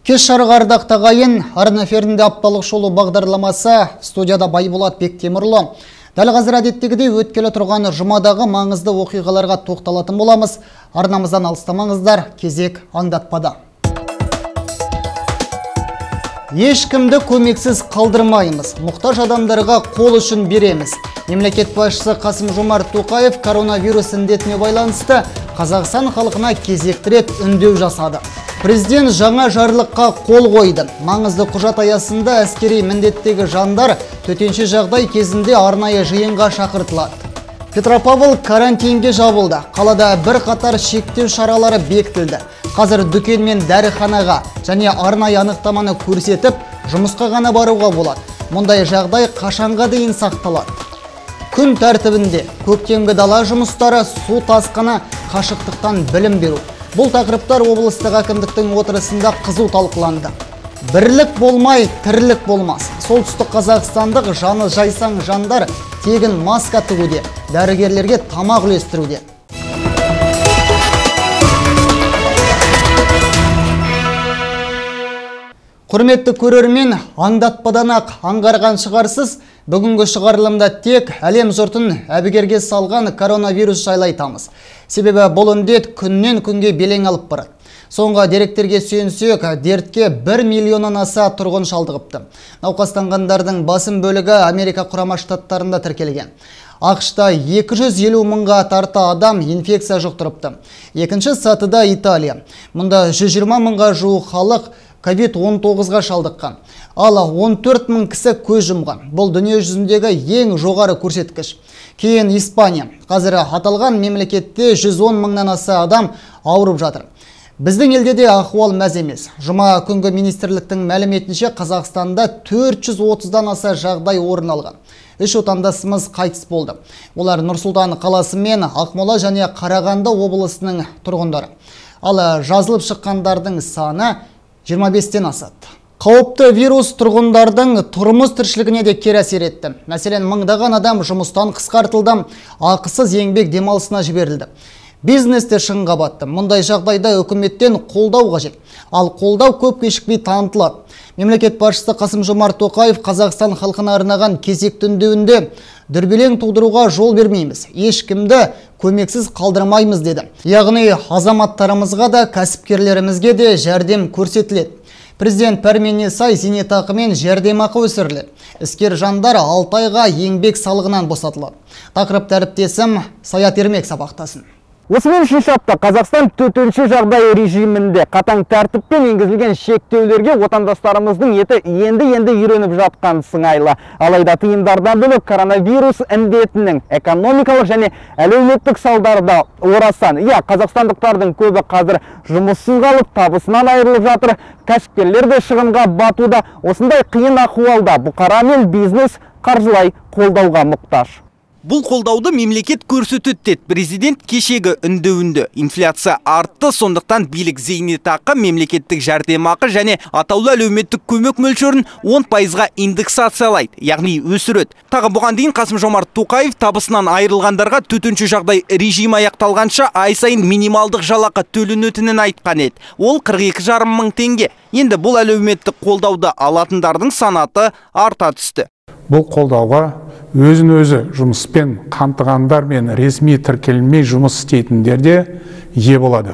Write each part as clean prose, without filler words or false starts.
Кеш жарық ардақтағайын, арна эфирінде апталық шолу бағдарламасы, студияда Байболат Бектемірлі. Дәл қазір әдеттегідей өткелі тұрған жұмадағы маңызды оқиғаларға тоқталатын боламыз. Арнамыздан алыстамаңыздар, кезек аңдатпада. Ешкімді көмексіз қалдырмаймыз, мұқтаж адамдарға қол үшін береміз. Мемлекет басшысы Қасым-Жомарт Тоқаев коронавирус індетіне байланысты Қазақстан халқына кезекті рет үндеу жасады. Президент жаңа жарлыққа қол қойды. Маңызды құжат аясында әскери міндеттегі жандар төтенше жағдай кезінде арнайы жиынға шақыртылады. Петропавл карантинге жабылды. Қалада бір қатар шектеу шаралары бекітілді. Қазір дүкен мен дәріханаға және арнайы анықтаманы көрсетіп, жұмысқа ғана баруға болады. Мұндай жағдай қашанға дейін сақталады. Күн тәртібінде көктемгі дала жұмыстары, су тасқыны, қашықтықтан білім беру. Бұл тақырыптар облыстық әкімдіктің отырысында қызу талқыланды. Бірлік болмай, тірлік болмас. Солтүстік қазақстандық жаны жайсаң жандар тегін маска тігуде, дәрігерлерге тамақ үлестіруде. Құрметті көрермен, аңдатпадан-ақ аңғарған шығарсыз, бүгінгі шығарылымда тек әлем жұртын әбігерге салған коронавирус жайлы айтамыз. Себебі бұл індет күннен күнге белең алып барады. Соңғы деректерге сүйенсек, дертке 1 миллионнан аса тұрғын шалдығыпты. Науқастанғандардың басым бөлігі Америка Құрама Штаттарында тіркелген. ақш-та 250 мыңға тарта адам инфекция жұқтырыпты. Екінші сатыда Италия. Мұнда 120 мыңға жуық халық COVID-19-ға шалдыққан. Ал 14 мың кісі көз жұмған. Бұл дүние жүзіндегі ең жоғары көрсеткіш. Кейін Испания. Қазір аталған мемлекетте 110 мыңнан аса адам ауырып жатыр. Біздің елде де ахуал мәз емес. Жұма күнгі министрліктің мәліметінше Қазақстанда 430-дан аса жағдай орын алған. 3 отандасымыз қайтыс болды. Олар Нұр-Сұлтан қаласы мен Ақмола және Қарағанды облысының тұрғындары. Ал жазылып шыққандардың саны 25-тен асады. Қауіпті вирус тұрғындардың тұрмыс тіршілігіне де кері әсер етті. Мәселен, мыңдаған адам жұмыстан қысқартылды, ақысыз еңбек демалысына жіберілді. Бизнесте шығынға батты. Мұндай жағдайда үкіметтен қолдау қажет. Ал қолдау көп кешікпей танытылады. Мемлекет басшысы Қасым-Жомарт Тоқаев Қазақстан халқына арнаған кезекті үндеуінде дүрбелең тудыруға жол бермейміз, ешкімді көмексіз қалдырмаймыз деді. Яғни азаматтарымызға да, кәсіпкерлерімізге де жәрдем көрсетіледі. Президент пәрменіне сай зейнетақы мен жәрдемақы өсіріледі. Іскер жандар 6 айға еңбек салығынан босатылады. Тақырып әріптесім Саят Ермек сабақтасын. Осымен үшінші апта Қазақстан төтенше жағдай режимінде қатаң тәртіппен енгізілген шектеулерге отандастарымыздың енді үйреніп жатқан сыңайлы. Алайда тыйымдардан бөлек коронавирус індетінің экономикалық және әлеуметтік салдары да орасан. Қазақстандықтардың көбі қазір жұмыссыз қалып, табысынан айырылып жатыр. Кәсіпкерлер де шығынға батуда. Осындай қиын ахуалда бұқара мен бизнес қаржылай қолдауға мұқтаж. Бұл қолдауды мемлекет көрсетеді деді президент кешегі үндеуінде. Инфляция артты, сондықтан билік зейнетақы, мемлекеттік жәрдемақы және атаулы әлеуметтік көмек мөлшерін 10%-ға индексациялайды, яғни өсіреді. Тағы бұған дейін Қасым-Жомарт Тоқаев табысынан айырылғандарға төтенше жағдай режимі аяқталғанша ай сайын минималдық жалақы төленетінін айтқан еді. Ол 42,5 мың теңге. Енді бұл әлеуметтік қолдауды алатындардың санаты арта түсті. Бұл қолдауға өзін-өзі жұмыспен қамтығандар мен ресми тіркелмей жұмыс істейтіндер де ие болады.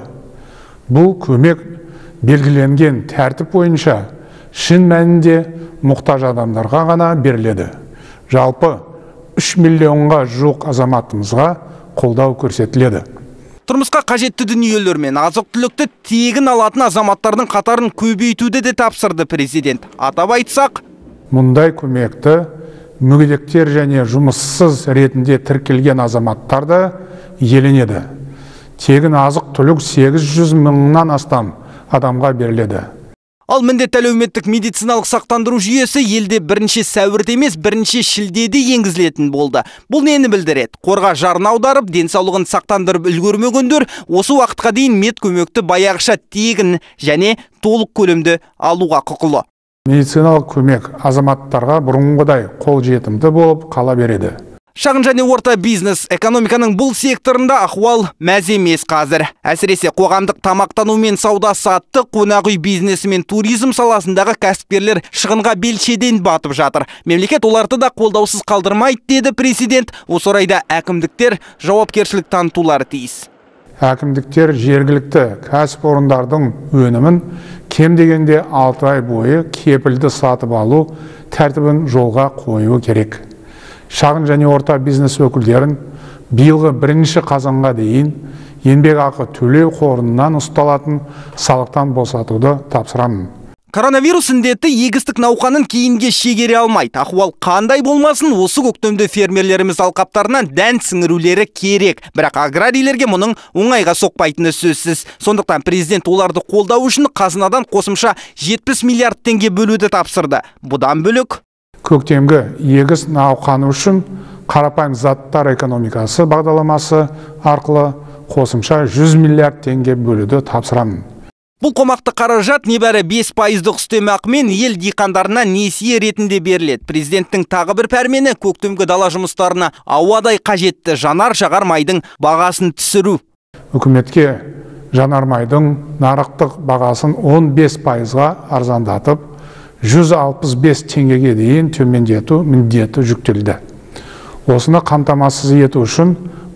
Бұл көмек белгіленген тәртіп бойынша шын мәнінде мұқтаж адамдарға ғана беріледі. Жалпы 3 миллионға жуық азаматымызға қолдау көрсетіледі. Тұрмысқа қажетті дүниелер мен азық-түлікті тегін алатын азаматтардың қатарын көбейтуді де тапсырды президент. Атап айтсақ, мұндай көмекті мүгедектер және жұмыссыз ретінде тіркелген азаматтар да иеленеді. Тегін азық-түлік 800 мыңнан астам адамға беріледі. Ал міндетті әлеуметтік медициналық сақтандыру жүйесі елде 1 сәуірде емес 1 шілдеде енгізілетін болды. Бұл нені білдіреді? Қорға жарна аударып, денсаулығын сақтандырып үлгермегендер осы уақытқа дейін медкөмекті баяғыша тегін және толық көлемде алуға құқылы. Медициналық көмек азаматтарға бұрынғыдай қол жетімді болып қала береді. Шағын және орта бизнес экономиканың бұл секторында ахуал мәз емес қазір. Әсіресе қоғамдық тамақтану мен сауда саттық, қонақ үй бизнесі мен туризм саласындағы кәсіпкерлер шығынға белшеден батып жатыр. Мемлекет оларды да қолдаусыз қалдырмайды, деді президент. Осы орайда әкімдіктер жауапкершілік танытулары тиіс. Әкімдіктер жергілікті кәсіпорындардың өнімін кем дегенде 6 ай бойы кепілді сатып алу тәртібін жолға қоюы керек. Шағын және орта бизнес өкілдерін биылғы 1 қазанға дейін еңбекақы төлеу қорынан ұсталатын салықтан босатуды тапсырамын. Коронавирус індеті егістік науқанын кейінге шегере алмайды. Ахуал қандай болмасын, осы көктемде фермерлеріміз алқаптарынан дән сіңірулері керек. Бірақ аграрийлерге мұның оңайға соқпайтыны сөзсіз. Сондықтан президент оларды қолдау үшін қазынадан қосымша 70 миллиард теңге бөлуді тапсырды. Бұдан бөлек Көктемгі егіс науқаны үшін қарапайым заттар экономикасы бағдарламасы арқылы қосымша 100 миллиард теңге бөлуді тапсырамын. Бұл қомақты қаражат небәрі 5% үстемақымен ел диқандарына несие ретінде беріледі. Президенттің тағы бір пәрмені көктемгі дала жұмыстарына ауадай қажетті жанар-жағар майдың бағасын түсіру. Үкіметке жанармайдың нарықтық бағасын 15%-ға арзандатып, 165 теңгеге дейін төмендету міндеті жүктелді. Осыны қамтамасыз ету үшін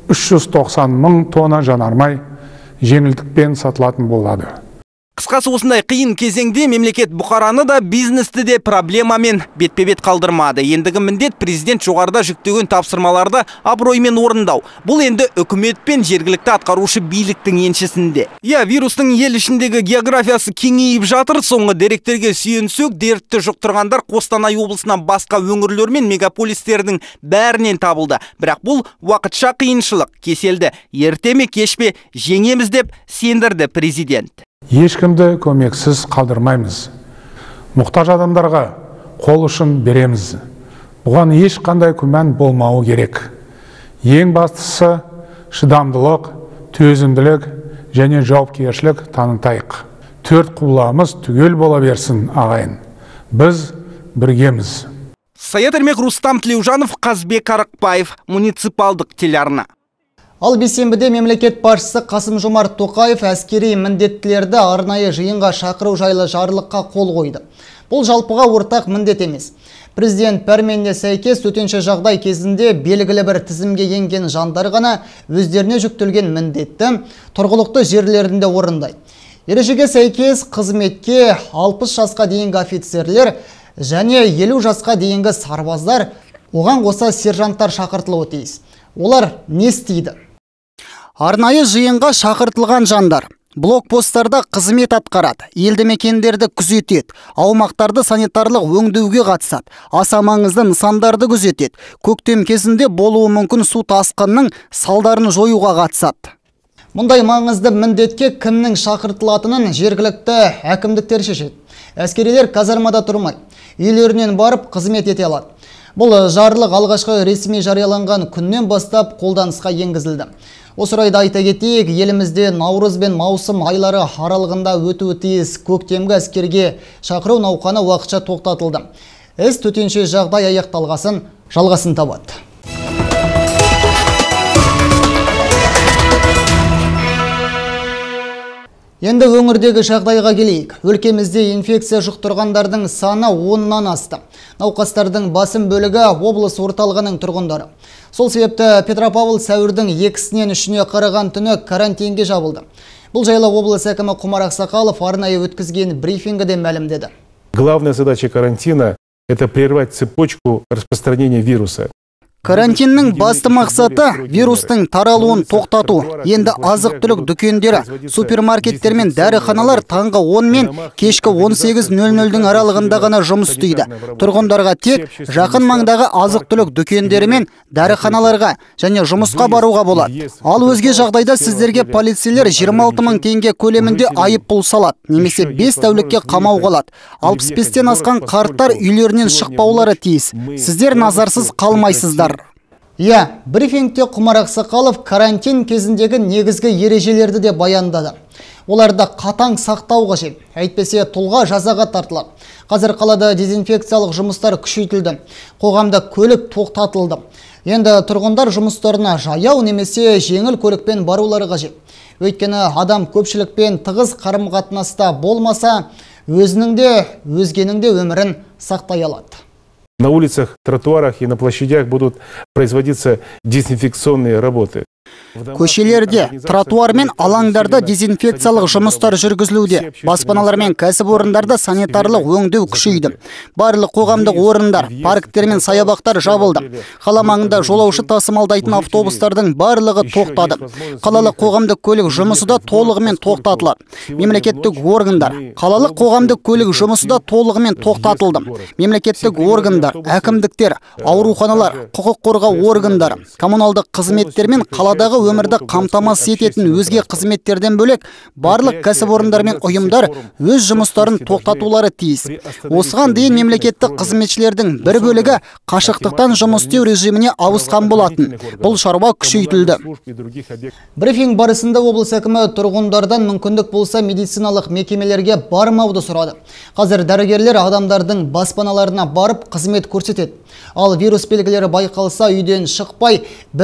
390 мың тонна жанармай жеңілдікпен сатылатын болады. Қысқасы осындай қиын кезеңде мемлекет бұқараны да бизнесті де проблемамен бетпе-бет қалдырмады. Ендігі міндет президент жоғарыда жүктеген тапсырмаларды абыроймен орындау. Бұл енді үкімет пен жергілікті атқарушы биліктің еншісінде. Вирустың ел ішіндегі географиясы кеңейіп жатыр. Соңғы деректерге сүйенсек, дертті жұқтырғандар Қостанай облысынан басқа өңірлер мен мегаполистердің бәрінен табылды. Бірақ бұл уақытша қиыншылық. Кеселді ерте ме кеш пе жеңеміз деп сендірді президент. Ешкімді көмексіз қалдырмаймыз. Мұқтаж адамдарға қол ұшын береміз. Бұған ешқандай күмән болмауы керек. Ең бастысы шыдамдылық, төзімділік және жауапкершілік танытайық. Төрт құбыламыз түгел бола берсін, ағайын. Біз біргеміз. Саят Ермек, Рустам Тілеужанов, Қазбек Арықбаев, муниципалдық телеарна. Ал бейсенбіде мемлекет басшысы Қасым-Жомарт Тоқаев әскери міндеттілерді арнайы жиынға шақыру жайлы жарлыққа қол қойды. Бұл жалпыға ортақ міндет емес. Президент пәрменіне сәйкес төтенше жағдай кезінде белгілі бір тізімге енген жандар ғана өздеріне жүктелген міндетті тұрғылықты жерлерінде орындайды. Ережеге сәйкес қызметке 60 жасқа дейінгі офицерлер және 50 жасқа дейінгі сарбаздар, оған қоса сержанттар шақыртылуы тиіс. Олар не істейді? Арнайы жиынға шақыртылған жандар блокпосттарда қызмет атқарады, елді мекендерді күзетеді, аумақтарды санитарлық өңдеуге қатысады, аса маңызды нысандарды күзетеді, көктем кезінде болуы мүмкін су тасқынының салдарын жоюға қатысады. Мұндай маңызды міндетке кімнің шақыртылатынын жергілікті әкімдіктер шешеді. Әскерилер казармада тұрмай, үйлерінен барып қызмет ете алады. Бұл жарлық алғашқы ресми жарияланған күннен бастап қолданысқа енгізілді. Осы орайда айта кетейік, елімізде наурыз бен маусым айлары аралығында өтуі тиіс көктемгі әскерге шақыру науқаны уақытша тоқтатылды. Іс төтенше жағдай аяқталғасын жалғасын табады. Енді өңірдегі жағдайға келейік. Өлкемізде инфекция жұқтырғандардың саны 10-нан асты. Науқастардың басым бөлігі облыс орталығының тұрғындары. Сол себепті Петропавл сәуірдің 2-сінен 3-не қараған түні карантинге жабылды. Бұл жайлы облыс әкімі Құмар Ақсақалов арнайы өткізген брифингіде мәлімдеді. Главная задача карантина – это прервать цепочку распространения вируса. Карантиннің басты мақсаты вирустың таралуын тоқтату. Енді азық-түлік дүкендері, супермаркеттер мен дәріханалар таңғы 10 мен кешкі 18:00-дің аралығында ғана жұмыс істейді. Тұрғындарға тек жақын маңдағы азық-түлік дүкендері мен дәріханаларға және жұмысқа баруға болады. Ал өзге жағдайда сіздерге полицейлер 26 мың теңге көлемінде айыппұл салады, немесе 5 тәулікке қамауға алады. 65-тен асқан қарттар үйлерінен шықпаулары тиіс. Сіздер назарсыз қалмайсыздар. Брифингте Құмар Ақсақалов карантин кезіндегі негізгі ережелерді де баяндады. Оларды қатаң сақтау қажет, әйтпесе тұлға жазаға тартылады. Қазір қалада дезинфекциялық жұмыстар күшейтілді. Қоғамда көлік тоқтатылды. Енді тұрғындар жұмыстарына жаяу немесе жеңіл көлікпен барулары қажет. Өйткені адам көпшілікпен тығыз қарым-қатынаста болмаса, өзінің де, өзгенің де өмірін сақтай алады. На улицах, тротуарах и на площадях будут производиться дезинфекционные работы. Көшелерде, тротуар мен алаңдарда дезинфекциялық жұмыстар жүргізілуде. Баспаналар мен кәсіпорындарда санитарлық өңдеу күшейді. Барлық қоғамдық орындар, парктер мен саябақтар жабылды. Қала маңында жолаушы тасымалдайтын автобустардың барлығы тоқтады. Қалалық қоғамдық көлік жұмысы да толығымен тоқтатылады. Мемлекеттік органдар, қалалық қоғамдық көлік жұмысы да толығымен тоқтатылды. Мемлекеттік органдар, әкімдіктер, ауруханалар, құқық қорғау органдары, коммуналдық қызметтер мен қаладағы өмірді қамтамасыз ететін өзге қызметтерден бөлек барлық кәсіпорындар мен ұйымдар өз жұмыстарын тоқтатулары тиіс. Осыған дейін мемлекеттік қызметшілердің бір бөлігі қашықтықтан жұмыс істеу режиміне ауысқан болатын. Бұл шаруа күшейтілді. Брифинг барысында облыс әкімі тұрғындардан мүмкіндік болса медициналық мекемелерге бармауды сұрады. Қазір дәрігерлер адамдардың баспаналарына барып қызмет көрсетеді. Ал вирус белгілері байқалса үйден шықпай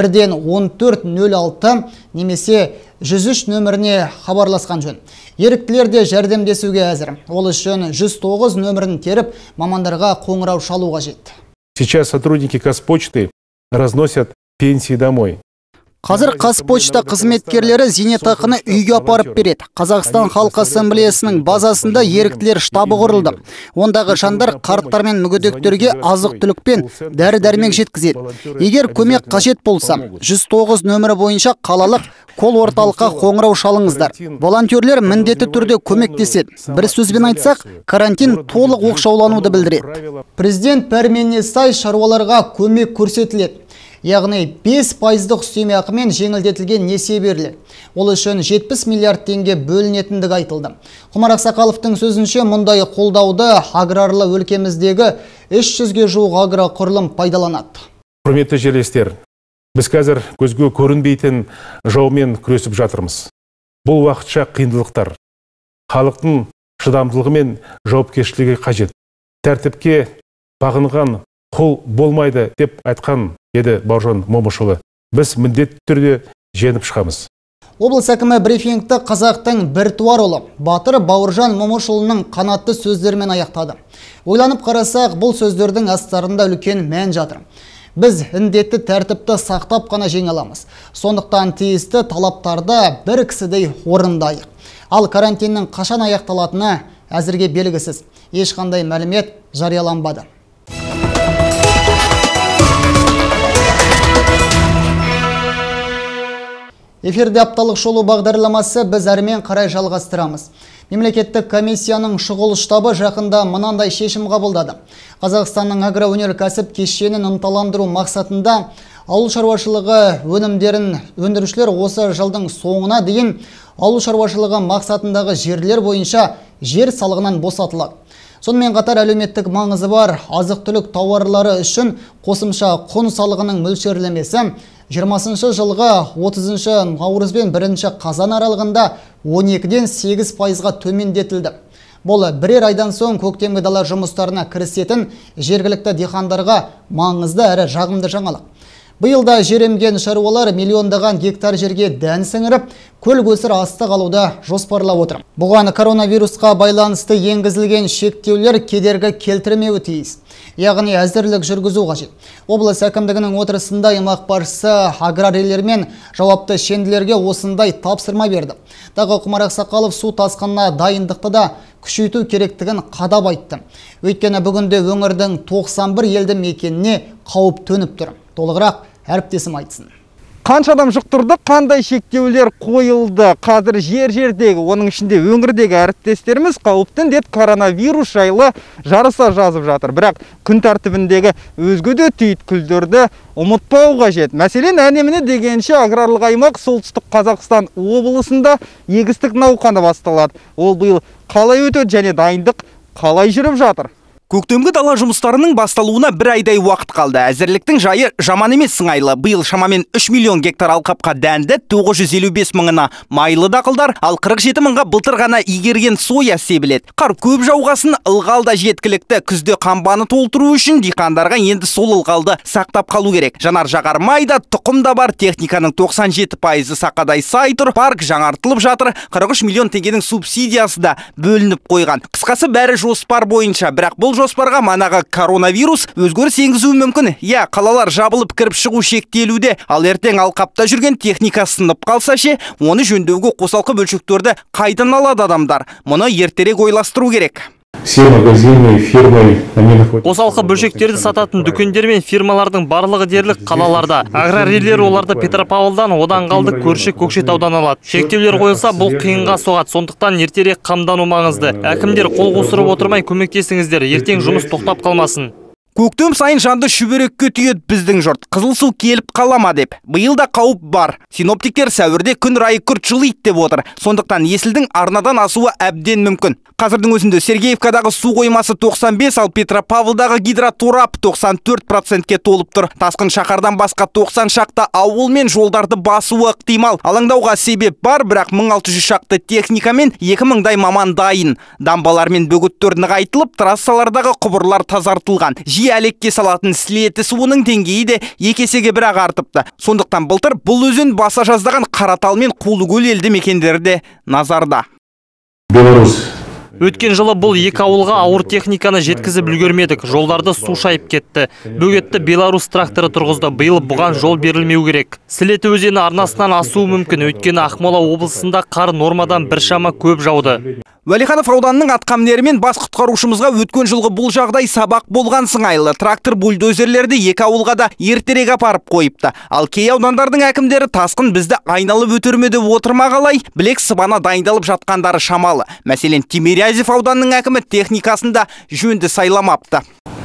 1-1406 немесе 103 нөміріне хабарласқан жөн. Еріктілер де жәрдемдесуге әзір. Ол үшін 109 нөмірін теріп, мамандарға қоңырау шалу қажет. Сейчас сотрудники Қазпочты разносят пенсии домой. Қазір Қазпочта қызметкерлері зейнетақыны үйге апарып береді. Қазақстан Халқы Ассамблеясының базасында еріктілер штабы құрылды. Ондағы жандар қарттар мен мүгедектерге азық-түлік пен дәрі-дәрмек жеткізеді. Егер көмек қажет болса, 109 нөмірі бойынша қалалық кол орталыққа қоңырау шалыңыздар. Волонтерлер міндетті түрде көмектеседі. Бір сөзбен айтсақ, карантин толық оқшаулануды білдіреді. Президент пәрменіне сай шаруаларға көмек көрсетіледі. Яғни 5% үстеме ақымен жеңілдетілген несие беріледі. Ол үшін 70 миллиард теңге бөлінетіндігі айтылды. Құмар Ақсақаловтың сөзінше мұндай қолдауды аграрлы өлкеміздегі 300-ге жуық агроқұрылым пайдаланады. Құрметті жерлестер, біз қазір көзге көрінбейтін жаумен күресіп жатырмыз. Бұл уақытша қиындықтар халықтың шыдамдылығы мен жауапкершілігі қажет. Тәртіпке бағынған құл болмайды деп айтқан еді Бауыржан Момышұлы. Біз міндетті түрде жеңіп шығамыз. Облыс әкімі брифингті қазақтың біртуар ұлы, батыр Бауыржан Момышұлының қанатты сөздермен аяқтады. Ойланып қарасақ, бұл сөздердің астарында үлкен мән жатыр. Біз індетті тәртіпті сақтап қана жеңе аламыз. Сондықтан тиісті талаптарды бір кісідей орындайық. Ал карантиннің қашан аяқталатыны әзірге белгісіз. Ешқандай мәлімет жарияланбады. Эфирде апталық шолу бағдарламасы біз әрмен қарай жалғастырамыз. Мемлекеттік комиссияның шұғыл штабы жақында мынандай шешім қабылдады. Қазақстанның агроөнеркәсіп кешенін ынталандыру мақсатында ауыл шаруашылығы өнімдерін өндірушілер осы жылдың соңына дейін ауыл шаруашылығы мақсатындағы жерлер бойынша жер салығынан босатылады. Сонымен қатар әлеуметтік маңызы бар азық-түлік тауарлары үшін қосымша құн салығының мөлшерлемесі 20 жылғы 30 наурыз бен 1 қазан аралығында 12-ден 8%-ға төмендетілді. Бұл бірер айдан соң көктемгі дала жұмыстарына кірісетін жергілікті диқандарға маңызды әрі жағымды жаңалық. Биылда жеремген шаруалар миллиондаған гектар жерге дән сіңіріп, көл көсір астық алуды жоспарлап отыр. Бұған коронавирусқа байланысты енгізілген шектеулер кедергі келтірмеуі тиіс. Яғни әзірлік жүргізу қажет. Облыс әкімдігінің отырысында аймақ басшысы аграрийлер мен жауапты шенділерге осындай тапсырма берді. Тағы Құмар Ақсақалов су тасқынына дайындықты да күшейту керектігін қадап айтты. Өйткені бүгінде өңірдің 91 елді мекеніне қауіп төніп тұр. Толығырақ әріптесім айтсын. Қанша адам жұқтырды, қандай шектеулер қойылды? Қазір жер-жердегі, оның ішінде өңірдегі әріптестеріміз қауіпті індет коронавирус жайлы жарыса жазып жатыр. Бірақ күн тәртібіндегі өзге де түйіткілдерді ұмытпау қажет. Мәселен, әне-міне дегенше аграрлық аймақ солтүстік Қазақстан облысында егістік науқаны басталады. Ол биыл қалай өтеді және дайындық қалай жүріп жатыр? Көктемгі дала жұмыстарының басталуына бір айдай уақыт қалды. Әзірліктің жайы жаман емес сыңайлы. Биыл шамамен 3 миллион гектар алқапқа дәнді, 955 мыңына майлы дақылдар, ал 47 мыңға былтыр ғана игерген соя себіледі. Қар көп жауғасын ылғалда жеткілікті. Күзде қамбаны толтыру үшін диқандарға енді сол ылғалды сақтап қалу керек. Жанар жағар майда, тұқым да бар, техниканың 97% сақадай сай тұр, парк жаңартылып жатыр, 43 миллион теңгенің субсидиясы да бөлініп қойған. Қысқасы бәрі жоспар бойынша, бірақ бұл жоспарға манағы коронавирус өзгеріс енгізуі мүмкін. Я, қалалар жабылып кіріп шығу шектелуде, ал ертең алқапта жүрген техника сынып қалса ше, оны жөндеуге қосалқы бөлшектерді қайдан алады адамдар? Мұны ертерек ойластыру керек. Қосалқы бөлшектерді сататын дүкендер мен фирмалардың барлығы дерлік қалаларда. Аграрийлер оларды Петропавлдан, одан қалды көрші Көкшетаудан алады. Шектеулер қойылса, бұл қиынға соғады, сондықтан ертерек қамдану маңызды. Әкімдер қол қусырып отырмай көмектесіңіздер, ертең жұмыс тоқтап қалмасын. Көктем сайын жанды шүберекке түйеді біздің жұрт. Қызыл су келіп қалама деп. Биыл да қауіп бар. Синоптиктер сәуірде күн райы күрт жылиды деп отыр. Сондықтан есілдің арнадан асуы әбден мүмкін. Қазірдің өзінде Сергеевкадағы су қоймасы 95, ал Петропавлдағы гидроторап 94%-ке толып тұр. Тасқын шаһардан басқа 90 шақты ауыл мен жолдарды басуы ықтимал. Алаңдауға себеп бар, бірақ 1600 шақты техника мен 2000-дай маман дайын. Дамбалар мен бөгеттер нығайтылып, трассалардағы құбырлар тазартылған. Жиі әлекке салатын сілеті суының деңгейі де 2 есеге бірақ артыпты. Сондықтан былтыр бұл өзен баса жаздаған Қаратал мен Қулыкөл елді мекендерде назарда. Өткен жылы бұл екі ауылға ауыр техниканы жеткізіп үлгермедік. Жолдарды су шайып кетті. Бөгетті Беларусь тракторы тұрғызды. Биыл бұған жол берілмеу керек. Сілеті өзені арнасынан асуы мүмкін. Өйткені Ақмола облысында қар нормадан біршама көп жауды. Уәлиханов ауданының атқамінерімен бас құтқарушымызға өткен жылғы бұл жағдай сабақ болған сыңайлы. Трактор бульдозерлерді екі ауылға да ертерек апарып қойыпты. Ал кей аудандардың әкімдері тасқын бізді айналып өтермеді отырма қалай, білек сыбана дайындалып жатқандары шамалы. Мәселен, Тимирязев ауданының әкімі техникасында жөнді сайламапты.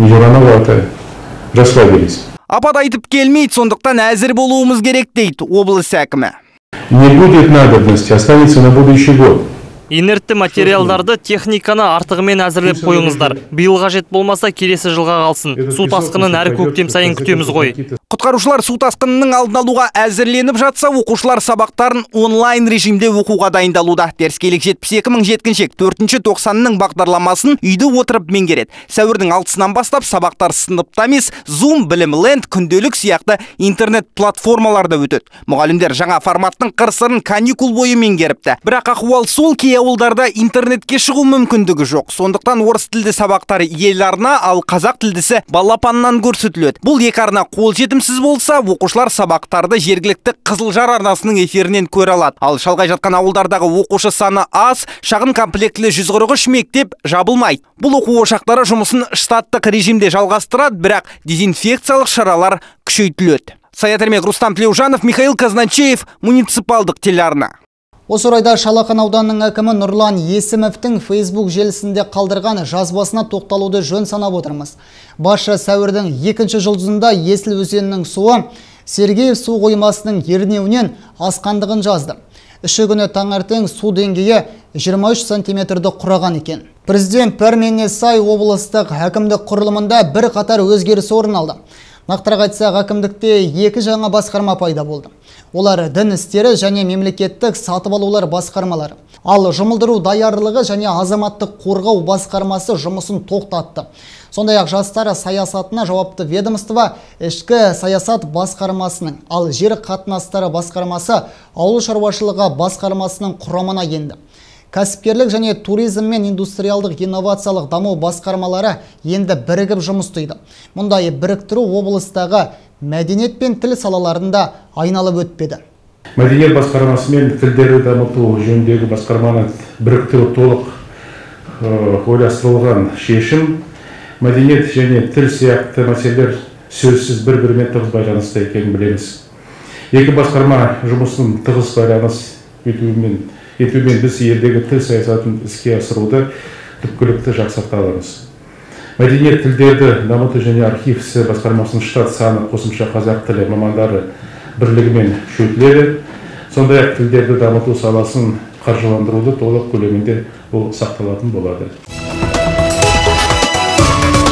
Апат айтып келмейді, сондықтан әзір болуымыз керек дейді облыс әкімі. Не будет надобности, останется на будущий год. Инертті материалдарды техниканы артығымен әзірлеп қойыңыздар. Биыл қажет болмаса келесі жылға қалсын. Су тасқынын әр көктем сайын күтеміз ғой. Құтқарушылар су тасқынының алдын алуға әзірленіп жатса, оқушылар сабақтарын онлайн режимде оқуға дайындалуда. Теріскейлік 72 мың жеткіншек 4-ші 90-ның бағдарламасын үйде отырып меңгереді. Сәуірдің 6-сынан бастап сабақтар сыныпта емес, Zoom, Білімленд, күнделік сияқты интернет платформаларда өтеді. Мұғалімдер жаңа форматтың қыр-сырын каникул бойы меңгеріпті. Бірақ ахуал сол, кей ауылдарда интернетке шығу мүмкіндігі жоқ. Сондықтан орыс тілді сабақтары ел арна, ал қазақ тілдісі балапаннан көрсетіледі. Бұл екі арна қолжетімсіз болса, оқушылар сабақтарды жергілікті Қызылжар арнасының эфирінен көре алады. Ал шалғай жатқан ауылдардағы оқушы саны аз, шағын комплектілі 143 мектеп жабылмайды. Бұл оқу ошақтары жұмысын штаттық режимде жалғастырады, бірақ дезинфекциялық шаралар күшейтіледі. Саят Ермек, Рустам Тлеужанов, Михаил Казначеев, муниципалдық телеарна. Осы орайда Шалақан ауданының әкімі Нұрлан Есімовтің Facebook желісінде қалдырған жазбасына тоқталуды жөн санап отырмыз. Басшы сәуірдің 2-ші жұлдызында Есіл өзенінің суы Сергеев су қоймасының ернеуінен асқандығын жазды. Үші күні таңертең су деңгейі 23 сантиметрді құраған екен. Президент пәрменіне сай облыстық әкімдік құрылымында бір қатар өзгеріс орын алды. Нақтырақ айтсақ, әкімдікте 2 жаңа басқарма пайда болды. Олар дін істері және мемлекеттік сатып алулар басқармалары. Ал жұмылдыру даярлығы және азаматтық қорғау басқармасы жұмысын тоқтатты. Сондай-ақ жастар саясатына жауапты ведомство ішкі саясат басқармасының, ал жер қатынастары басқармасы ауыл шаруашылығы басқармасының құрамына енді. Кәсіпкерлік және туризм мен индустриалдық инновациялық даму басқармалары енді бірігіп жұмыс істейді. Мұндай біріктіру облыстағы мәдениет пен тіл салаларында айналып өтпеді. Мәдениет басқармасы мен тілдерді дамыту жөніндегі басқарманы біріктіру толық ойластырылған шешім. Мәдениет және тіл сияқты мәселелер сөзсіз бір-бірімен тығыз байланысты екенін білеміз. Екі басқарма жұмысының тығыз байланыс етуімен біз елдегі тіл саясатын іске асыруды түпкілікті жақсарта аламыз. Мәдениет тілдерді дамыту және архив ісі басқармасының штат саны қосымша қазақ тілі мамандары бірлігімен күшейтіледі. Сондай-ақ тілдерді дамыту саласын қаржыландыруды толық көлемінде бұл сақталатын болады.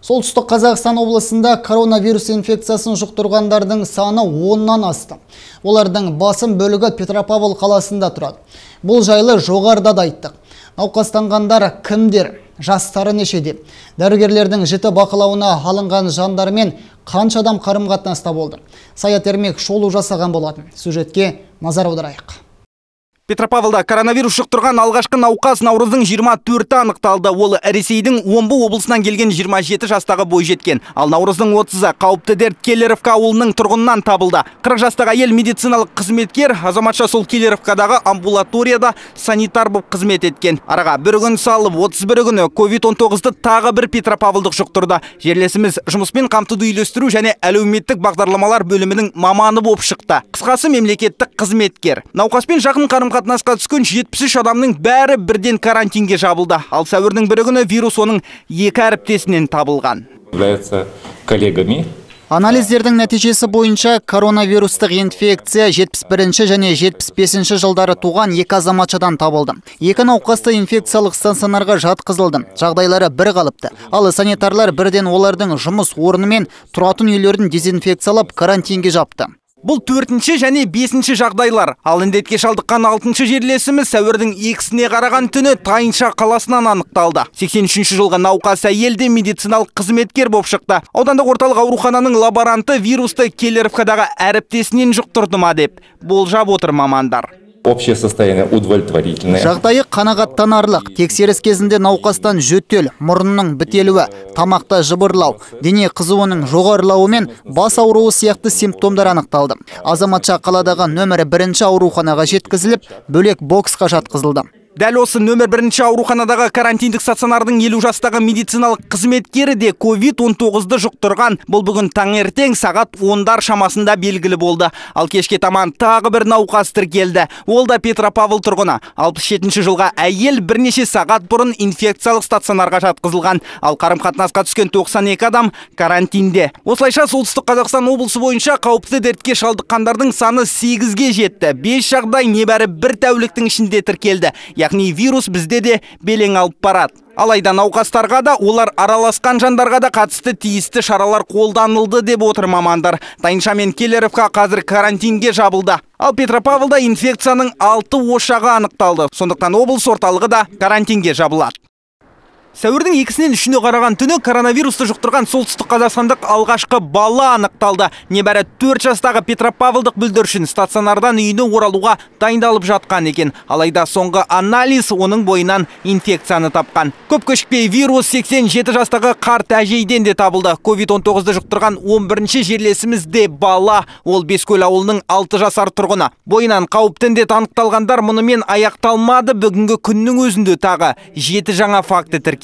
Солтүстік Қазақстан облысында коронавирус инфекциясын жұқтырғандардың саны 10-нан асты. Олардың басым бөлігі Петропавл қаласында тұрады. Бұл жайлы жоғарыда да айттық. Науқастанғандар кімдер, жастары нешеде? Дәрігерлердің жіті бақылауына алынған жандармен қанша адам қарым-қатынаста болды? Саят Ермек шолу жасаған болатын. Сюжетке назар аударайық. Петропавлда коронавирус жұқтырған алғашқы науқас наурыздың 24-і анықталды. Ол Ресейдің Омбы облысынан келген 27 жастағы бойжеткен. Ал наурыздың 30-і қауіпті дерт Келлеровка ауылының тұрғынынан табылды. 40 жастағы әйел медициналық қызметкер, азаматша сол Келлеровкадағы амбулаторияда санитар болып қызмет еткен. Араға бір күн салып, 31 күні COVID-19-ды тағы бір Петропавлдық жұқтырды. Жерлесіміз жұмыспен қамтуды үйлестіру және әлеуметтік бағдарламалар бөлімінің маманы болып шықты. Қысқасы мемлекеттік қызметкер. Науқаспен жақын қатынасқа түскен 73 адамның бәрі бірден карантинге жабылды. Ал сәуірдің 1 күні вирус оның 2 әріптесінен табылған. Являются коллегами. Анализдердің нәтижесі бойынша коронавирустық инфекция 71 және 75 жылдары туған 2 азаматшадан табылды. 2 науқасты инфекциялық стационарға жатқызылды. Жағдайлары бір қалыпты. Ал санитарлар бірден олардың жұмыс орны мен тұратын үйлерін дезинфекциялап карантинге жапты. Бұл 4-ші және 5-ші жағдайлар. Ал індетке шалдыққан 6-ші жерлесіміз сәуірдің 2-сіне қараған түні Тайынша қаласынан анықталды. 83-ші жылғы науқас әйелде медициналық қызметкер болып шықты. Аудандық орталық аурухананың лаборанты вирусты Келлеровкадағы әріптесінен жұқтырды ма деп болжап отыр мамандар. Общее состояние удовлетворительное. Жағдайы қанағаттанарлық. Тексеріс кезінде науқастан жөтел, мұрынның бітелуі, тамақта жыбырлау, дене қызуының жоғарылауы мен бас ауруы сияқты симптомдар анықталды. Азаматша қаладағы нөмірі 1-ші ауруханаға жеткізіліп, бөлек боксқа жатқызылды. Дәл осы нөмір 1-ші ауруханадағы карантиндік стационардың 50 жастағы медициналық қызметкері де COVID-19-ды жұқтырған. Бұл бүгін таңертең сағат 10-дар шамасында белгілі болды. Ал кешке таман тағы бір науқас тіркелді. Ол да Петропавл тұрғыны. 67-ші жылға әйел бірнеше сағат бұрын инфекциялық стационарға жатқызылған. Ал қарым-қатынасқа түскен 92 адам карантинде. Осылайша Солтүстік Қазақстан облысы бойынша қауіпті дертке шалдыққандардың саны 8-ге жетті. 5 жағдай небәрі бір тәуліктің ішінде тіркелді. Яғни вирус бізде де белең алып барады. Алайда науқастарға да, олар араласқан жандарға да қатысты тиісті шаралар қолданылды деп отыр мамандар. Тайынша мен Келлеровка қазір карантинге жабылды. Ал Петропавлда инфекцияның 6 ошағы анықталды. Сондықтан облыс орталығы да карантинге жабылады. Сәуірдің 2-сінен 3-не қараған түні коронавирусты жұқтырған солтүстік қазақстандық алғашқы бала анықталды. Небәрі 4 жастағы Петропавлдық бүлдіршін стационардан үйіне оралуға дайындалып жатқан екен. Алайда соңғы анализ оның бойынан инфекцияны тапқан. Көп кешікпей вирус 87 жастағы қарт әжейден де табылды. COVID-19-ды жұқтырған 11-ші жерлесіміз де бала. Ол Бескөл ауылының 6 жасар тұрғыны. Бойынан қауіпті індет анықталғандар мұнымен аяқталмады. Бүгінгі күннің өзінде тағы 7 жаңа факті тіркелді.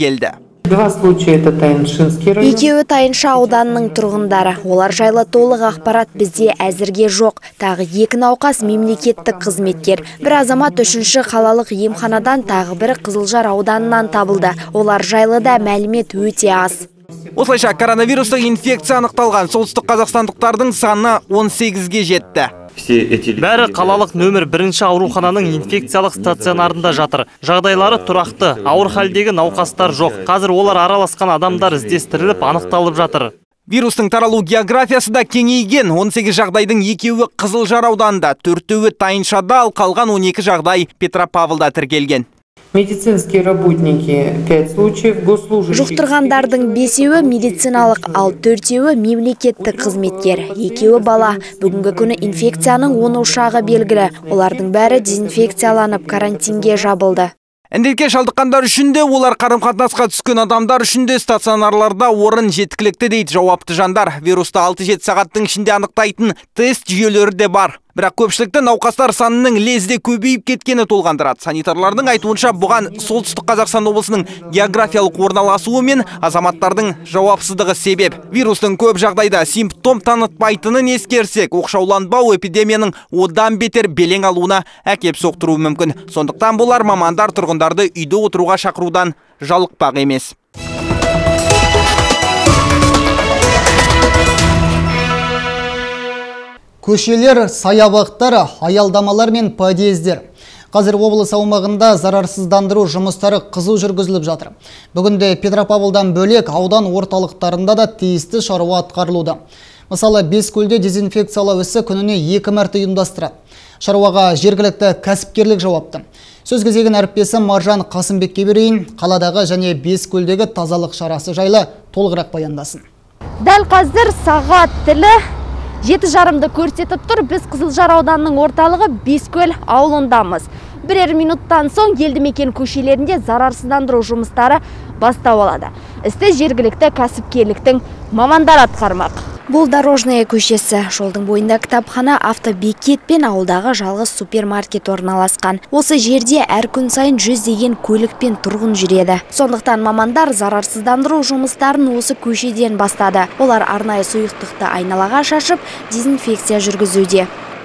2 случая это Тайыншинский район. Екеуі Тайынша ауданының тұрғындары. Олар жайлы толық ақпарат бізде әзірге жоқ. Тағы 2 науқас мемлекеттік қызметкер. Бір азамат 3-ші қалалық емханадан, тағы бірі Қызылжар ауданынан табылды. Олар жайлы да мәлімет өте аз. Осылайша коронавирустық инфекция анықталған солтүстік қазақстандықтардың саны 18-ге жетті. Бәрі қалалық нөмір 1-ші аурухананың инфекциялық стационарында жатыр. Жағдайлары тұрақты, ауыр халдегі науқастар жоқ. Қазір олар араласқан адамдар іздестіріліп, анықталып жатыр. Вирустың таралу географиясы да кеңейген. 18 жағдайдың 2-і Қызылжар ауданында, 4-і Тайыншада, ал қалған 12 жағдай Петропавлда тіркелген. Медицинские работники 5 случаев, госслужащие. Жұқтырғандардың 5-і медициналық, ал 4-і мемлекеттік қызметкер, 2-і бала. Бүгінгі күні инфекцияның 10 ошағы белгілі. Олардың бәрі дезинфекцияланып карантинге жабылды. Індетке шалдыққандар үшін де, олар қарым-қатынасқа түскен адамдар үшін де стационарларда орын жеткілікті дейді жауапты жандар. Вирусты 6-7 сағаттың ішінде анықтайтын тест жүйелері де бар. Бірақ көпшілікті науқастар санының лезде көбейіп кеткені толғандырады. Санитарлардың айтуынша бұған Солтүстік Қазақстан облысының географиялық орналасуы мен азаматтардың жауапсыздығы себеп. Вирустың көп жағдайда симптом танытпайтынын ескерсек, оқшауланбау эпидемияның одан бетер белең алуына әкеп соқтыруы мүмкін. Сондықтан болар мамандар тұрғындарды үйде отыруға шақырудан жалықпақ емес. Көшелер, саябақтар, аялдамалар мен подъездер. Қазір облыс аумағында зарарсыздандыру жұмыстары қызу жүргізіліп жатыр. Бүгінде Петропавлдан бөлек аудан орталықтарында да тиісті шаруа атқарылуда. Мысалы, Бескөлде дезинфекциялау ісі күніне 2 мәрте ұйымдастырады. Шаруаға жергілікті кәсіпкерлік жауапты. Сөз кезегін әріптесім Маржан Қасымбекке берейін, қаладағы және Бескөлдегі тазалық шарасы жайлы толығырақ баяндасын. Дәл қазір сағат тілі 7:30-ды көрсетіп тұр. Біз Қызылжар ауданының орталығы Бескөл ауылындамыз. Бірер минуттан соң елді мекен көшелерінде зарарсыздандыру жұмыстары бастау алады. Істі жергілікті кәсіпкерліктің мамандары атқармақ. Бұл Дорожная көшесі. Жолдың бойында кітапхана, автобекет пен ауылдағы жалғыз супермаркет орналасқан. Осы жерде әр күн сайын 100-деген көлік пен тұрғын жүреді. Сондықтан мамандар зарарсыздандыру жұмыстарын осы көшеден бастады. Олар арнайы сұйықтықты айналаға шашып, дезинфекция жүргізуде.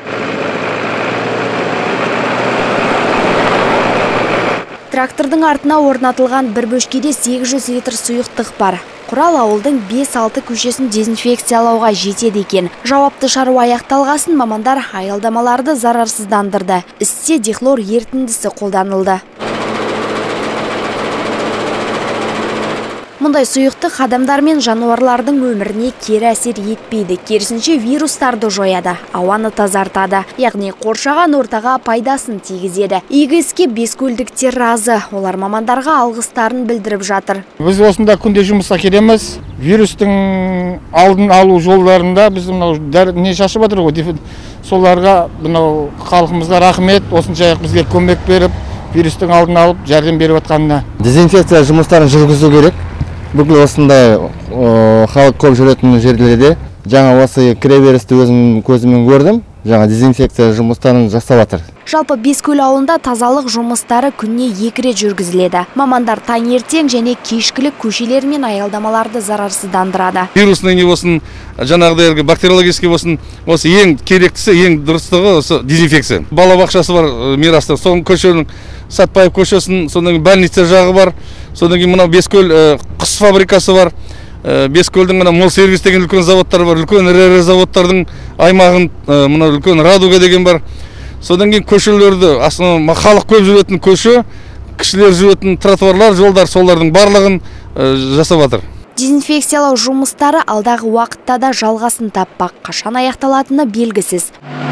Трактордың артына орнатылған бір бөшкеде 800 литр сұйықтық бар. Құрал ауылдың 5-6 көшесін дезинфекциялауға жетеді екен. Жауапты шаруа аяқталғасын мамандар аялдамаларды зарарсыздандырды. Істе дихлор ерітіндісі қолданылды. Мұндай сұйықтық адамдар мен жануарлардың өміріне кері әсер етпейді. Керісінше вирустарды жояды, ауаны тазартады, яғни қоршаған ортаға пайдасын тигізеді. Игі іске бескөлдіктер разы. Олар мамандарға алғыстарын білдіріп жатыр. Біз осында күнде жұмысқа келеміз. Вирустың алдын алу жолдарында біз не шашып жатыр ғой. Соларға халқымызға рахмет, осынша бізге көмек беріп, вирустың алдын алып, жәрдем беріп жатқанына. Дезинфекция жұмыстарын жүргізу керек. Бүкіл осындай халық көп жүретін жерлерде жаңа осы кіреберісті өзім көзіммен көрдім. Жаңа дезинфекция жұмыстарын жасап жатыр. Жалпы Бескөл ауылында тазалық жұмыстары күнне 2 рет жүргізіледі. Мамандар таңертең және кешкілік көшелер мен аялдамаларды зарарсыздандырады. Вирусный не болсын, жаңағыдай бактериологический болсын, осы ең керектісі, ең дұрыстығы осы дезинфекция. Балабақшасы бар Мирастың, соның көшенің Сатпаев көшесінің, соның больница жағы бар. Содан кейін мынау Бескөл құс фабрикасы бар. Бескөлдің мол сервис деген үлкен заводтар бар. Үлкен ірі заводтардың аймағын мынау үлкен Радуга деген бар. Содан кейін көшелерді, халық көп жүретін көше, кішілер жүретін тротуарлар, жолдар, солардың барлығын жасап жатыр. Дезинфекциялау жұмыстары алдағы уақытта да жалғасын таппақ. Қашан аяқталатыны белгісіз.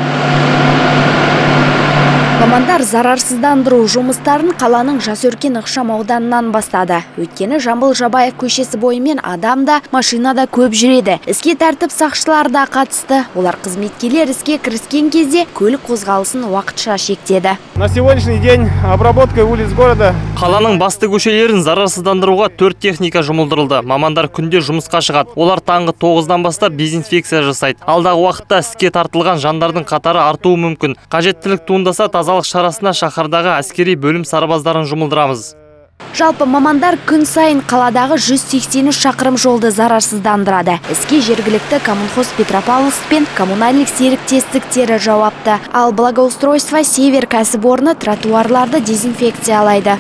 Мамандар зарарсыздандыру жұмыстарын қаланың Жасөркен ықшам ауданынан бастады. Өйткені Жамбыл Жабаев көшесі бойымен адамда, машинада көп жүреді. Іске тәртіп сақшылары да қатысты. Олар қызметкерлер іске кіріскен кезде көлік қозғалысын уақытша шектеді. На сегодняшний день обработка улиц города. Қаланың басты көшелерін зарарсыздандыруға 4 техника жұмылдырылды. Мамандар күнде жұмысқа шығады. Олар таңғы 9-дан бастап дезинфекция жасайды. Алдағы уақытта іске тартылған жандардың қатары артуы мүмкін. Қажеттілік туындаса тазалық шарасына шаһардағы әскери бөлім сарбаздарын жұмылдырамыз. Жалпы мамандар күн сайын қаладағы 183 шақырым жолды зарарсыздандырады. Іске жергілікті Коммунхоз Петропавловск пен коммунальник серіктестіктері жауапты. Ал Благоустройство Север кәсіпорны тротуарларды дезинфекциялайды.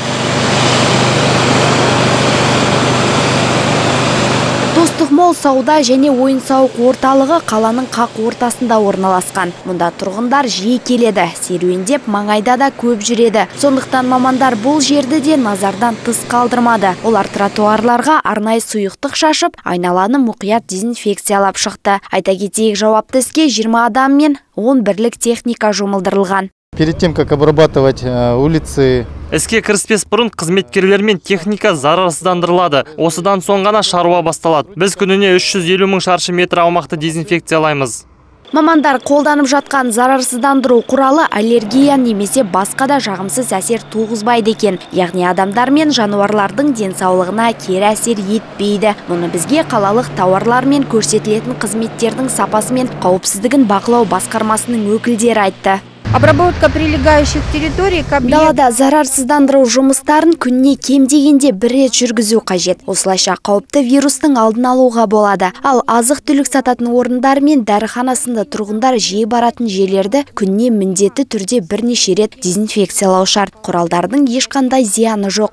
Достық мол сауда және ойын-сауық орталығы қаланың қақ ортасында орналасқан. Мұнда тұрғындар жиі келеді, серуендеп маңайда да көп жүреді. Сондықтан мамандар бұл жерді де назардан тыс қалдырмады. Олар тротуарларға арнайы сұйықтық шашып, айналаны мұқият дезинфекциялап шықты. Айта кетейік, жауапты іске 20 адам мен 10 бірлік техника жұмылдырылған. Перед тем, как обрабатывать улицы, Іске кіріспес бұрын қызметкерлер мен техника зарарсыздандырылады. Осыдан соң ғана шаруа басталады. Біз күніне 350 мың шаршы метр аумақты дезинфекциялаймыз. Мамандар қолданып жатқан зарарсыздандыру құралы аллергия немесе басқа да жағымсыз әсер туғызбайды екен. Яғни адамдар мен жануарлардың денсаулығына кері әсер етпейді. Мұны бізге қалалық тауарлар мен көрсетілетін қызметтердің сапасы мен қауіпсіздігін бақылау басқармасының өкілдері айтты. Обработка прилегающих территорий к объекту. Далада зарарсыздандыру жұмыстарын күнне кем дегенде бір рет жүргізу қажет. Осылайша қауіпті вирустың алдын алуға болады. Ал азық-түлік сататын орындар мен дәріханасында тұрғындар жиі баратын жерлерді күнне міндетті түрде бірнеше рет дезинфекциялау шарт. Құралдардың ешқандай зияны жоқ.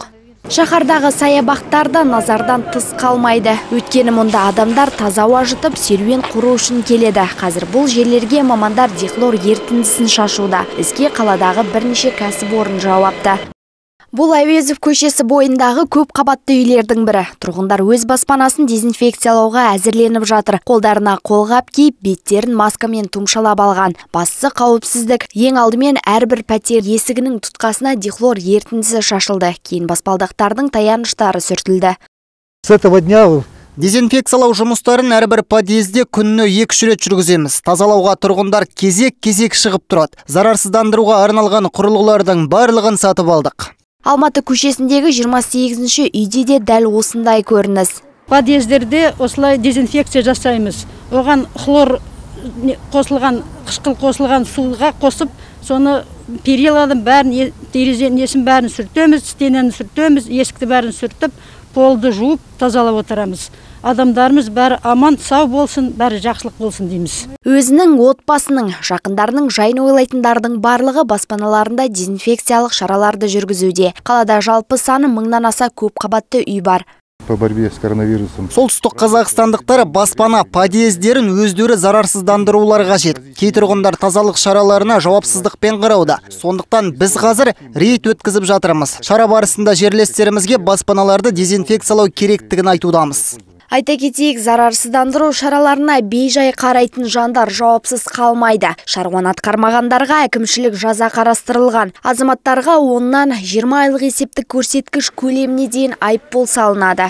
Шаһардағы саябақтарда назардан тыс қалмайды. Өткені мұнда адамдар таза ауа жұтып, серуен құру үшін келеді. Қазір бұл жерлерге мамандар дихлор ертіндісін шашуда. Іске қаладағы бірнеше кәсіпорын жауапты. Бұл Әуезов көшесі бойындағы көп қабатты үйлердің бірі. Тұрғындар өз баспанасын дезинфекциялауға әзірленіп жатыр. Қолдарына қолғап киіп, беттерін маскамен тұмшалап алған. Бастысы қауіпсіздік. Ең алдымен әрбір пәтер есігінің тұтқасына дихлор ертіндісі шашылды. Кейін баспалдақтардың таяныштары сүртілді. С этого дня дезинфекциялау жұмыстарын әрбір подъезде күніне 2 рет жүргіземіз. Тазалауға тұрғындар кезек-кезек шығып тұрады. Зарарсыздандыруға арналған құрылғылардың барлығын сатып алдық. Алматы көшесіндегі 28-ші үйде де дәл осындай көрініс. Подъездерде осылай дезинфекция жасаймыз. Оған хлор қосылған, қышқыл қосылған суға қосып, соны периладың бәрін, терезенесін бәрін сүртеміз, стенені сүртеміз, есікті бәрін сүртіп, полды жуып, тазалап отырамыз. Адамдарымыз бәрі аман, сау болсын, бәрі жақсылық болсын дейміз. Өзінің, отбасының, жақындарының жайын ойлайтындардың барлығы баспаналарында дезинфекциялық шараларды жүргізуде. Қалада жалпы саны 1000-нан аса көп қабатты үй бар. По борьбе с коронавирусом. Солтүстік қазақстандықтар баспана подъездерін өздері зарарсыздандырулар қажет. Кей тұрғындар тазалық шараларына жауапсыздықпен қарауда. Сондықтан біз қазір рейд өткізіп жатырмыз. Шара барысында жерлестерімізге баспаналарды дезинфекциялау керектігін айтудамыз. Айта кетейік, зарарсыздандыру шараларына бейжай қарайтын жандар жауапсыз қалмайды. Шаруаны атқармағандарға әкімшілік жаза қарастырылған. Азаматтарға 10-нан 20 айлық есептік көрсеткіш көлеміне дейін айыппұл салынады.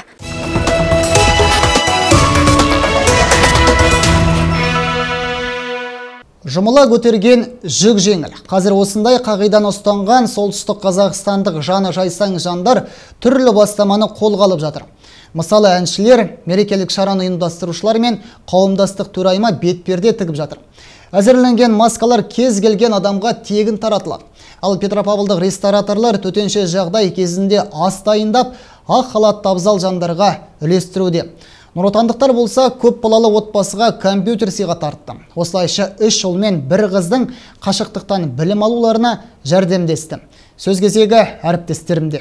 Жұмыла көтерген жүк жеңіл. Қазір осындай қағидан ұстанған солтүстік қазақстандық жаны жайсаң жандар түрлі бастаманы қолға алып жатыр. Мысалы, әншілер, мерекелік шараны ұйымдастырушылар мен қауымдастық төрайма бетперде тігіп жатыр. Әзірленген маскалар кез келген адамға тегін таратылады. Ал Петропавлдық рестораторлар төтенше жағдай кезінде ас дайындап, ақ халатты абзал жандарға үлестіруде. Нұротандықтар болса көп балалы отбасыға компьютер сыйға тартты. Осылайша 3 ұл мен 1 қыздың қашықтықтан білім алуларына жәрдемдесті. Сөз кезегі әріптестерімде.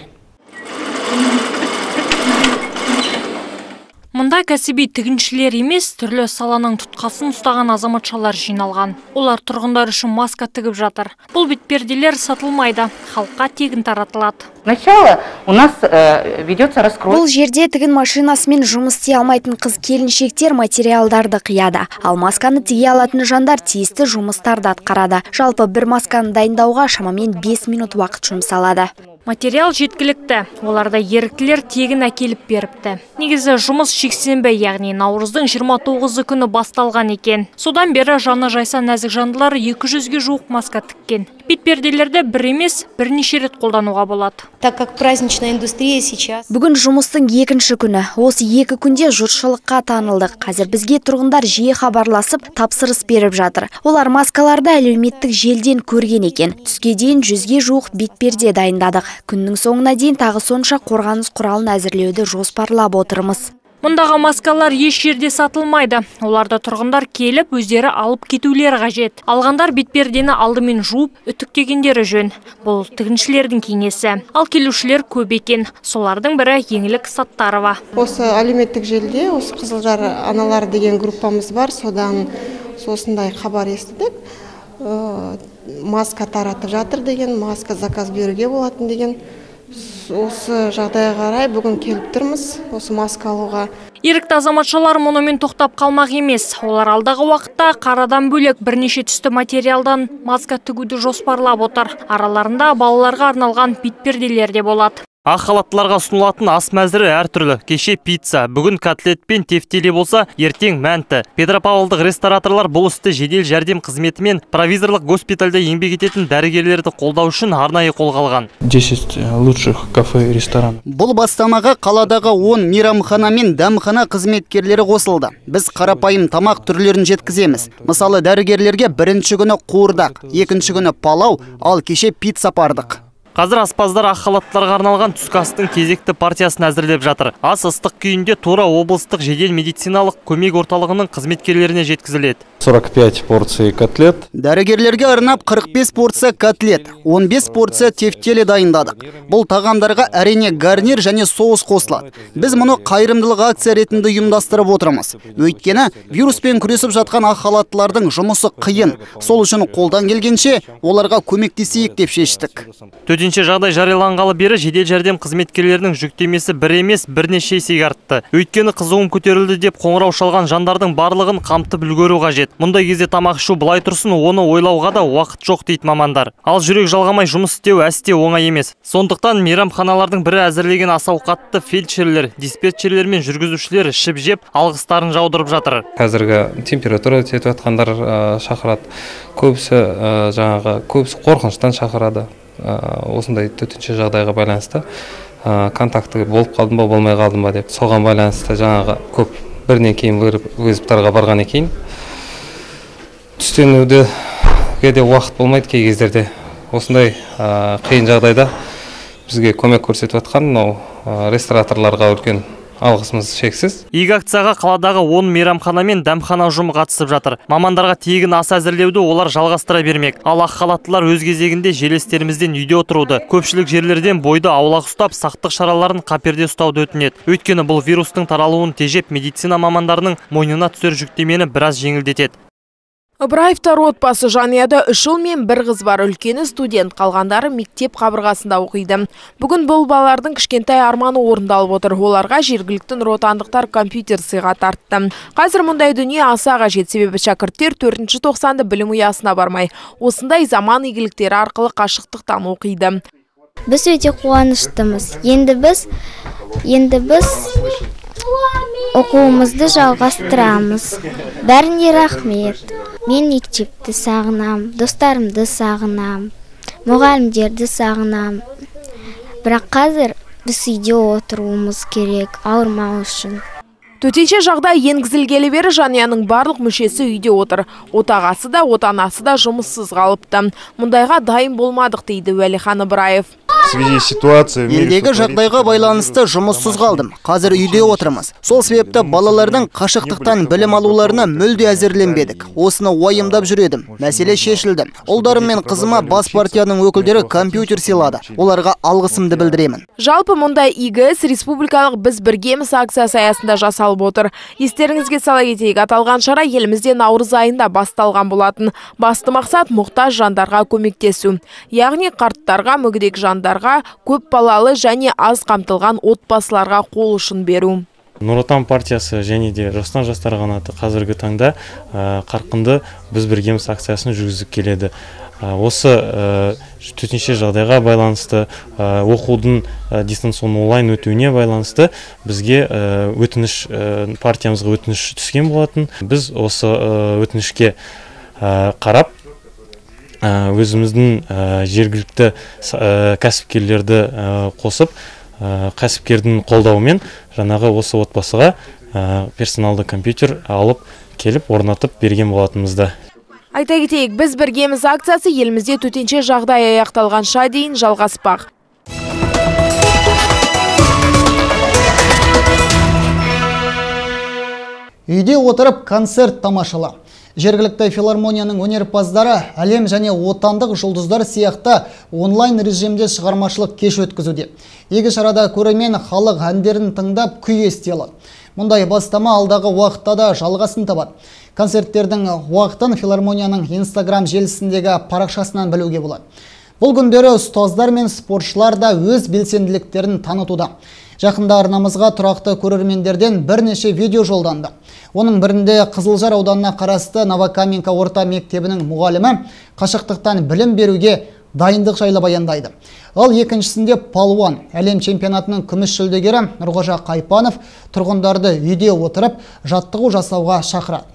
Мұнда кәсіби тігіншілер емес, түрлі саланың тұтқасын ұстаған азаматшалар жиналған. Олар тұрғындар үшін маска тігіп жатыр. Бұл бетперделер сатылмайды, халыққа тегін таратылады. Сначала у нас ведется раскрой. Бұл жерде тігін машинасымен жұмыс істей алмайтын қыз-келіншектер материалдарды қияды. Ал масканы тіге алатын жандар тиісті жұмыстарды атқарады. Жалпы бір масканы дайындауға шамамен 5 минут уақыт жұмсалады. Материал жеткілікті, оларда еріктілер тегін әкеліп беріпті. Негізі жұмыс жексенбі, яғни наурыздың 29 күні басталған екен. Содан бері жаны жайсаң нәзік жандылар 200-ге жуық маска тіккен. Бетперделерді бір емес, бірнеше рет қолдануға болады. Так как праздничная индустрия сейчас. Бүгін жұмыстың 2-ші күні. Осы 2 күнде жұртшылыққа танылдық. Қазір бізге тұрғындар жиі хабарласып, тапсырыс беріп жатыр. Олар маскаларды әлеуметтік желден көрген екен. Түске дейін 100-ге жуық бетперде дайындадық. Күннің соңына дейін тағы сонша қорғаныс құралын әзірлеуді жоспарлап отырмыз. Мұндағы маскалар еш жерде сатылмайды. Оларды тұрғындар келіп, өздері алып кетулері қажет. Алғандар бетпердені алдымен жуып, үтіктегендері жөн. Бұл тігіншілердің кеңесі. Ал келушілер көп екен. Солардың бірі Еңлік Саттарова. Осы әлеуметтік желіде, осы Қызылжар аналары деген группамыз бар. Содан осындай хабар естідік. Маска таратып жатыр деген, маска заказ беруге болатын деген. Осы жағдайға қарай бүгін келіп тұрмыз, осы маска алуға. Ерікті азаматшалар мұнымен тоқтап қалмақ емес. Олар алдағы уақытта қарадан бөлек бірнеше түсті материалдан маска тігуді жоспарлап отыр. Араларында балаларға арналған бетперделер де болады. Ақ халаттыларға ұсынылатын ас мәзірі әртүрлі. Кеше пицца, бүгін котлет пен тефтели болса, ертең мәнті. Петропавлдық рестораторлар бұл істі жедел жәрдем қызметімен провизорлық госпитальда еңбек ететін дәрігерлерді қолдау үшін арнайы қолға алған. 10 лучших кафе и ресторан. Бұл бастамаға қаладағы 10 мейрамхана мен дәмхана қызметкерлері қосылды. Біз қарапайым тамақ түрлерін жеткіземіз. Мысалы, дәрігерлерге бірінші күні қуырдақ, екінші күні палау, ал кеше пицца бардық. Қазір аспаздар ақ халаттарға арналған түскі астың кезекті партиясын әзірлеп жатыр. Ас ыстық күйінде тура облыстық жедел медициналық көмек орталығының қызметкерлеріне жеткізіледі. 45 порций котлет. Дәрігерлерге арнап 45 порция котлет, 15 порция тефтели дайындадық. Бұл тағамдарға әрине гарнир және соус қосылады. Біз мұны қайырымдылық акция ретінде ұйымдастырып отырмыз. Өйткені вируспен күресіп жатқан ақ халаттылардың жұмысы қиын. Сол үшін қолдан келгенше оларға көмектесейік деп шештік. Төтенше жағдай жарияланғалы бері жедел жәрдем қызметкерлерінің жүктемесі бір емес бірнеше есеге артты. Өйткені қызуым көтерілді деп қоңырау шалған жандардың барлығын қамтып үлгеру қажет. Мұндай кезде тамақ ішу былай тұрсын, оны ойлауға да уақыт жоқ дейді мамандар. Ал жүрек жалғамай жұмыс істеу әсте оңай емес. Сондықтан мейрамханалардың бірі әзірлеген ас ауқатты фельдшерлер, диспетчерлер мен жүргізушілер ішіп жеп алғыстарын жаудырып жатыр. Қазіргі температура жетіп жатқандар шақырады. Көбісі қорқыныштан шақырады. Осындай төтенше жағдайға байланысты контакты болып қалдым ба, болмай қалдым ба деп. Соған байланысты көп бірінен кейін вызовтарға барған екен. Түстенуге де уақыт болмайды кей кездерде. Осындай қиын жағдайда бізге көмек көрсетіп жатқан рестораторларға үлкен алғысымыз шексіз. Игі акцияға қаладағы 10 мейрамхана мен дәмхана ұжымы қатысып жатыр. Мамандарға тегін ас әзірлеуді олар жалғастыра бермек. Ал ақ халаттылар өз кезегінде жерлестерімізден үйде отыруды, көпшілік жерлерден бойды аулақ ұстап, сақтық шараларын қаперде ұстауды өтінеді. Өйткені бұл вирустың таралуын тежеп, медицина мамандарының мойнына түсер жүктемені біраз жеңілдетеді. Ыбыраевтар отбасы жанұяда 3 ұл мен 1 қыз бар. Үлкені студент, қалғандары мектеп қабырғасында оқиды. Бүгін бұл балалардың кішкентай арманы орындалып отыр. Оларға жергілікті нұротандықтар компьютер сыйға тартты. Қазір мұндай дүние аса қажет, себебі шәкірттер 4-ші тоқсанды білім ұясына бармай, осындай заман игіліктері арқылы қашықтықтан оқиды. Біз өте қуаныштымыз. Енді біз оқуымызды жалғастырамыз. Бәріне рахмет. Мен мектепті сағынам, достарымды сағынам, мұғалімдерді сағынам. Бірақ қазір біз үйде отыруымыз керек, ауырмау үшін. Төтенше жағдай енгізілгелі бері жанұяның барлық мүшесі үйде отыр. Отағасы да, отанасы да жұмыссыз қалыпты. Мұндайға дайын болмадық дейді Уәлихан Ыбыраев. Елдегі жағдайға байланысты жұмыссыз қалдым. Қазір үйде отырмыз. Сол себепті балалардың қашықтықтан білім алуларына мүлде әзірленбедік. Осыны уайымдап жүредім. Мәселе шешілді. Ұлдарым мен қызыма бас партияның өкілдері компьютер сыйлады. Оларға алғысымды білдіремін. Жалпы мұндай игі іс республикалық біз біргеміз акциясы аясында жасалып отыр. Естеріңізге сала кетейік, аталған шара елімізде наурыз айында басталған болатын. Басты мақсат мұқтаж жандарға көмектесу. Яғни қарттарға, мүгедек жандарға, көп балалы және аз қамтылған отбасыларға қол ұшын беру. Нұр Отан партиясы және де жастан жастар қанаты қазіргі таңда қарқынды біз біргеміз акциясын жүргізіп келеді. Осы төтенше жағдайға байланысты, оқудың дистанционды онлайн өтуіне байланысты бізге партиямызға өтініш түскен болатын. Біз осы өтінішке қарап өзіміздің жергілікті кәсіпкерлерді қосып, кәсіпкердің қолдауымен жаңағы осы отбасыға персоналды компьютер алып келіп орнатып берген болатынымызды. Айта кетейік, біз біргеміз акциясы елімізде төтенше жағдай аяқталғанша дейін жалғаспақ. Үйде отырып концерт тамашала. Жергілікті филармонияның өнерпаздары әлем және отандық жұлдыздар сияқты онлайн режимде шығармашылық кеш өткізуде. Игі шарада көрермен халық әндерін тыңдап күй ести алады. Мұндай бастама алдағы уақытта да жалғасын табады. Концерттердің уақытын филармонияның Instagram желісіндегі парақшасынан білуге болады. Бұл күндері ұстаздар мен спортшылар да өз белсенділіктерін танытуда. Жақында арнамызға тұрақты көрермендерден бірнеше видео жолданды. Оның бірінде Қызылжар ауданына қарасты Новокаменка орта мектебінің мұғалімі қашықтықтан білім беруге дайындық жайлы баяндайды. Ал екіншісінде палуан әлем чемпионатының күміс жүлдегері Нұрғожа Қайпанов тұрғындарды үйде отырып жаттығу жасауға шақырады.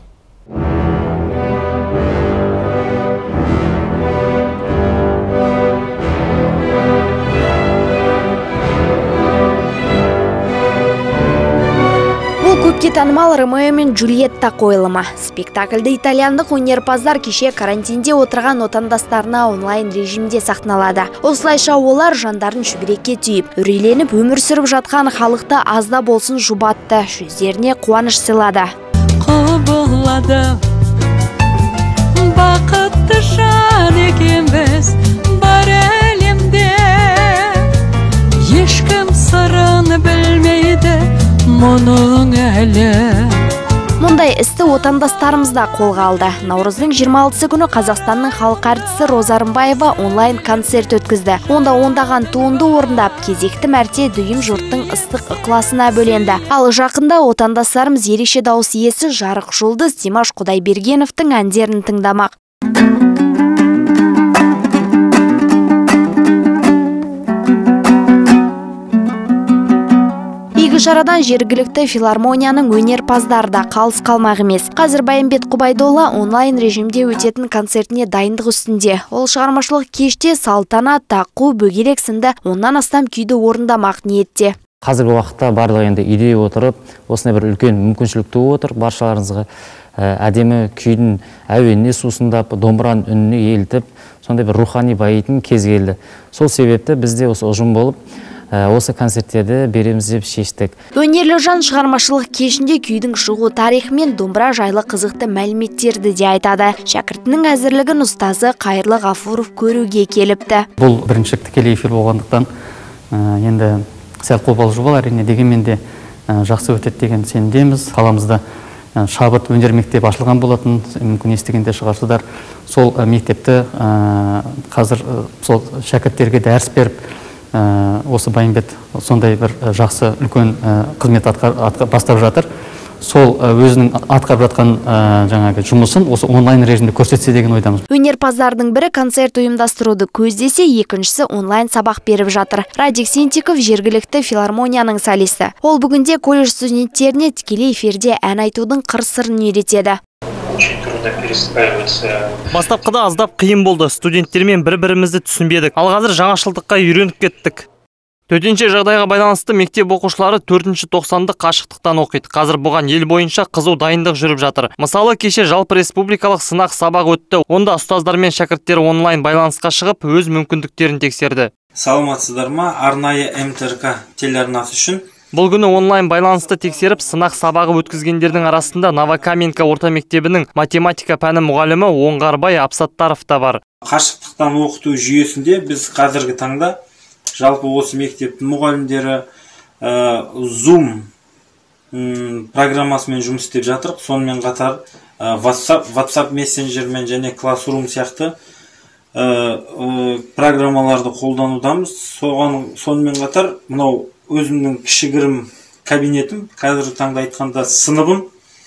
Көпке танымал Ромео мен Джульетта қойылымы. Спектакльді итальяндық өнерпаздар кеше карантинде отырған отандастарына онлайн режимде сахналады. Осылайша олар жандарын шүбірекке түйіп, үрейленіп өмір сүріп жатқан халықты азда болсын жұбатты, жүздеріне қуаныш сыйлады. Құбылады, бақытты жан екенбіз бар әлемде, ешкім сырын білмейді мұның әлі. Мұндай істі отандастарымызда қолға алды. Наурыздың 26 күні Қазақстанның халық әртісі Роза Рымбаева онлайн концерт өткізді. Онда ондаған туынды орындап, кезекті мәрте дүйім жұрттың ыстық ықыласына бөленді. Ал жақында отандастарымыз ерекше дауыс иесі жарық жұлдыз Димаш Құдайбергеновтың әндерін тыңдамақ. Шарадан жергілікті филармонияның өнерпаздары да қалыс қалмақ емес. Қазір Байымбет Құбайдолла онлайн режимде өтетін концертіне дайындық үстінде. Ол шығармашылық кеште салтанат, тақу, бөгелек сынды оннан астам күйді орындамақ ниетте. Қазіргі уақытта барлығы енді үйде отырып, осындай бір үлкен мүмкіншілік туып отыр. Баршаларыңызға әдемі күйдің әуеніне сусындап, домбыраның үніне елтіп, сондай бір рухани байитын кез келді. Сол себепті бізде осы ұжым болып, осы концерттерді береміз деп шештік. Өнерлі жан шығармашылық кешінде күйдің шығу тарихы мен домбыра жайлы қызықты мәліметтерді де айтады. Шәкіртінің әзірлігін ұстазы Қайырлы Ғафуров көруге келіпті. Бұл бірінші тікелей эфир болғандықтан енді сәл қобалжу бар, әрине, дегенмен де жақсы өтеді деген сенімдеміз. Қаламызда шабыт өнер мектебі ашылған болатын, мүмкін естігенде шығарсыздар. Сол мектепті қазір сол шәкірттерге дәріс беріп, осы Байымбет сондай бір жақсы үлкен қызмет бастап жатыр. Сол өзінің атқарып жатқан жаңағы жұмысын осы онлайн режимде көрсетсе деген ойдамыз. Өнерпаздардың бірі концерт ұйымдастыруды көздесе, екіншісі онлайн сабақ беріп жатыр. Радик Сентиков жергілікті филармонияның солисті. Ол бүгінде колледж студенттеріне тікелей эфирде ән айтудың қыр-сырын үйретеді. Бастапқыда аздап қиын болды. Студенттермен бір-бірімізді түсінбедік. Ал қазір жаңашылдыққа үйреніп кеттік. Төтенше жағдайға байланысты мектеп оқушылары 4-ші тоқсанды қашықтықтан оқиды. Қазір бұған ел бойынша қызу дайындық жүріп жатыр. Мысалы, кеше жалпы республикалық сынақ сабақ өтті. Онда ұстаздар мен шәкірттер онлайн байланысқа шығып, өз мүмкіндіктерін тексерді. Саламатсыздар ма? Арнайы МТРК телеарнасы үшін бұл күні онлайн байланысты тексеріп, сынақ сабағы өткізгендердің арасында Новокаменка орта мектебінің математика пәні мұғалімі Оңғарбай Апсаттаров та бар. Қашықтықтан оқыту жүйесінде біз қазіргі таңда жалпы осы мектептің мұғалімдері Zoom программасымен жұмыс істеп жатыр. Сонымен қатар WhatsApp мессенджермен және Classroom сияқты программаларды қолданудамыз. Сонымен қатар мынау өзімнің кішігірім кабинетім, қазіргі таңда айтқанда сыныбым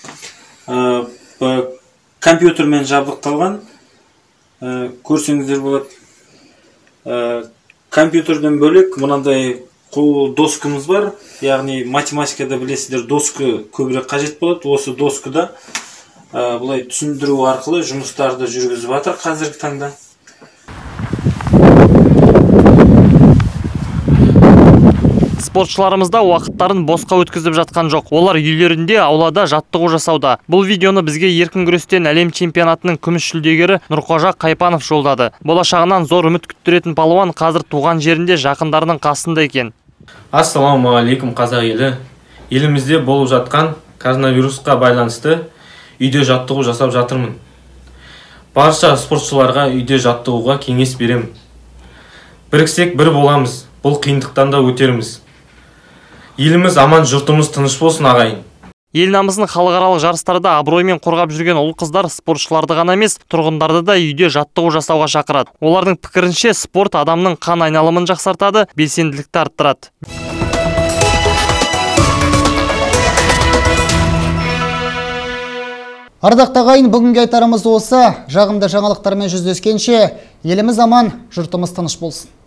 компьютермен жабдықталған. Көрсеңіздер болады. Компьютерден бөлек мынандай доскамыз бар. Яғни математикада білесіздер, доска көбірек қажет болады. Осы доскада бұлай түсіндіру арқылы жұмыстарды жүргізіп жатыр қазіргі таңда. Спортшыларымызда уақыттарын босқа өткізіп жатқан жоқ. Олар үйлерінде, аулада жаттығу жасауда. Бұл видеоны бізге еркін күрестен әлем чемпионатының күміс жүлдегері Нұрқожа Қайпанов жолдады. Болашағынан зор үміт күттіретін палуан қазір туған жерінде жақындарының қасында екен. Ассалаумағалейкум қазақ елі. Елімізде болып жатқан коронавирусқа байланысты үйде жаттығу жасап жатырмын. Барша спортшыларға үйде жаттығуға кеңес беремін. Біріксек бір боламыз. Бұл қиындықтан да өтеріміз. Еліміз аман, жұртымыз тыныш болсын, ағайын. Ел намысын халықаралық жарыстарда абыроймен қорғап жүрген ұл қыздар спортшыларды ғана емес, тұрғындарды да үйде жаттығу жасауға шақырады. Олардың пікірінше спорт адамның қан айналымын жақсартады, белсенділікті арттырады. Ардақты ағайын, бүгінгі айтарымыз осы. Жағымды жаңалықтармен жүздескенше, еліміз аман, жұртымыз тыныш болсын.